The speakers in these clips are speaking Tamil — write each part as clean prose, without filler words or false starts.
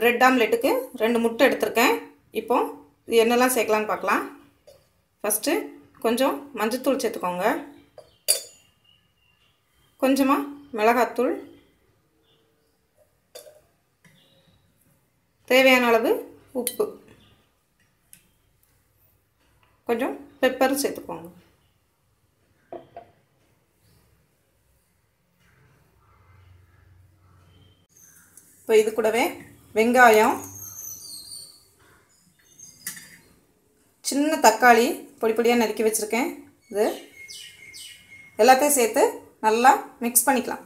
பிரெட் ஆம்லெட்டுக்கு 2 முட்டை எடுத்துருக்கேன். இப்போ இது என்னெல்லாம் சேர்க்கலான்னு பார்க்கலாம். ஃபஸ்ட்டு கொஞ்சம் மஞ்சள்தூள் சேர்த்துக்கோங்க, கொஞ்சமாக மிளகாத்தூள், தேவையான அளவு உப்பு, கொஞ்சம் பெப்பர் சேர்த்துக்கோங்க. இப்போ இது கூடவே வெங்காயம், சின்ன தக்காளி பொடி பொடியாக நறுக்கி வச்சுருக்கேன். இது எல்லாத்தையும் சேர்த்து நல்லா மிக்ஸ் பண்ணிக்கலாம்.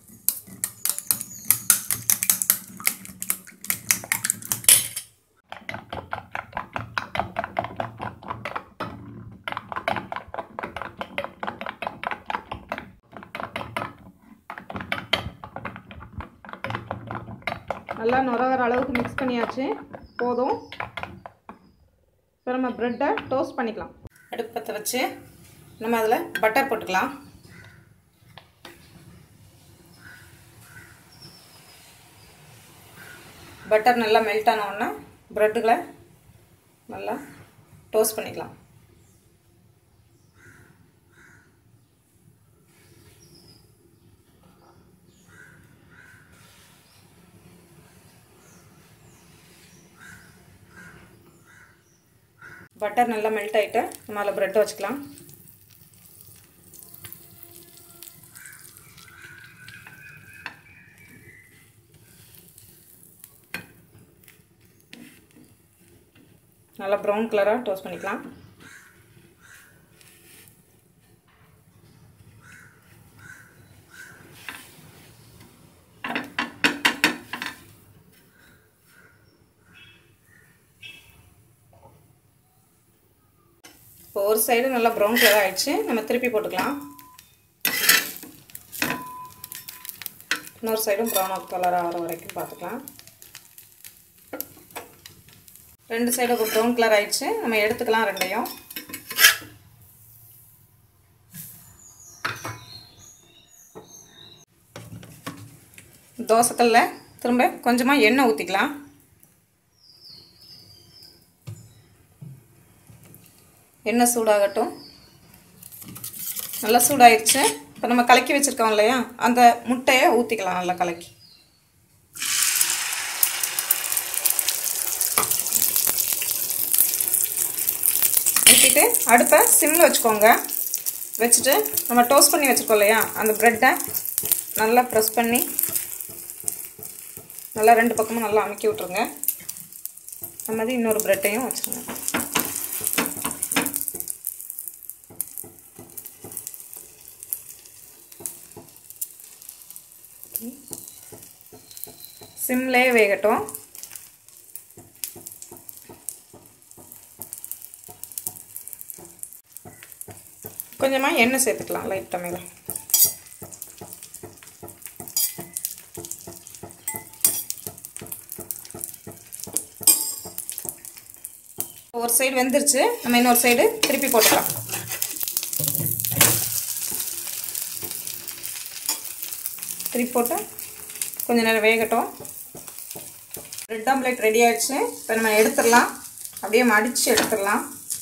நல்லா நுர வர அளவுக்கு மிக்ஸ் பண்ணியாச்சு, போதும். இப்போ நம்ம ப்ரெட்டை டோஸ்ட் பண்ணிக்கலாம். அடுப்பு பற்ற வச்சு நம்ம அதில் பட்டர் போட்டுக்கலாம். பட்டர் நல்லா மெல்ட் ஆன உடனே ப்ரெட்டுகளை நல்லா டோஸ்ட் பண்ணிக்கலாம். பட்டர் நல்லா மெல்ட் ஆகிட்டு நம்ம அதில் ப்ரெட்டை வச்சுக்கலாம். நல்லா ப்ரௌன் கலராக டோஸ்ட் பண்ணிக்கலாம். இப்போ ஒரு சைடு நல்லா ப்ரௌன் கலர் ஆகிடுச்சு, நம்ம திருப்பி போட்டுக்கலாம். இன்னொரு சைடும் ப்ரௌன் கலர் ஆகிற வரைக்கும் பார்த்துக்கலாம். 2 சைடும் ப்ரௌன் கலர் ஆகிடுச்சு, நம்ம எடுத்துக்கலாம் ரெண்டையும். தோசைக்கல்ல திரும்ப கொஞ்சமாக எண்ணெய் ஊற்றிக்கலாம். எண்ணெய் சூடாகட்டும். நல்லா சூடாகிடுச்சு. இப்போ நம்ம கலக்கி வச்சுருக்கோம் இல்லையா, அந்த முட்டையை ஊற்றிக்கலாம். நல்லா கலக்கி ஊற்றிட்டு அடுப்பை சிம்மில் வச்சுக்கோங்க. வச்சுட்டு நம்ம டோஸ்ட் பண்ணி வச்சுருக்கோம் இல்லையா, அந்த ப்ரெட்டை நல்லா ப்ரெஸ் பண்ணி நல்லா 2 பக்கமும் நல்லா அமுக்கி விட்ருங்க. அது மாதிரி இன்னொரு ப்ரெட்டையும் வச்சுருங்க. சிம்லேயே வேகட்டும். கொஞ்சமாக எண்ணெய் சேர்த்துக்கலாம் லைட்டாக மேலே. ஒரு சைடு வெந்துருச்சு, நம்ம இன்னொரு சைடு திருப்பி போட்டுக்கலாம். திருப்பி போட்டு கொஞ்ச நேரம் வேகட்டும். பிரெட் ஆம்லெட் ரெடி ஆயிடுச்சு. இப்போ நம்ம எடுத்துடலாம், அப்படியே மடித்து எடுத்துடலாம்.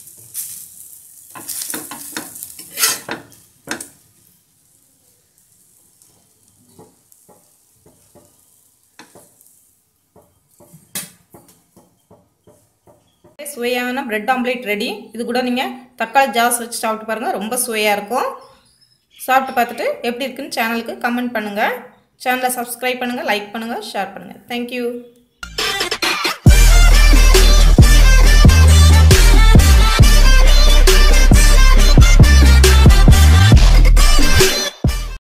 சுவையான பிரெட் ஆம்லெட் ரெடி. இது கூட நீங்கள் தக்காளி ஜாஸ் வச்சு சாப்பிட்டு பாருங்கள், ரொம்ப சுவையாக இருக்கும். சாப்பிட்டு பார்த்துட்டு எப்படி இருக்குன்னு சேனலுக்கு கமெண்ட் பண்ணுங்கள். சேனலை சப்ஸ்கிரைப் பண்ணுங்கள், லைக் பண்ணுங்கள், ஷேர் பண்ணுங்கள். தேங்க்யூ.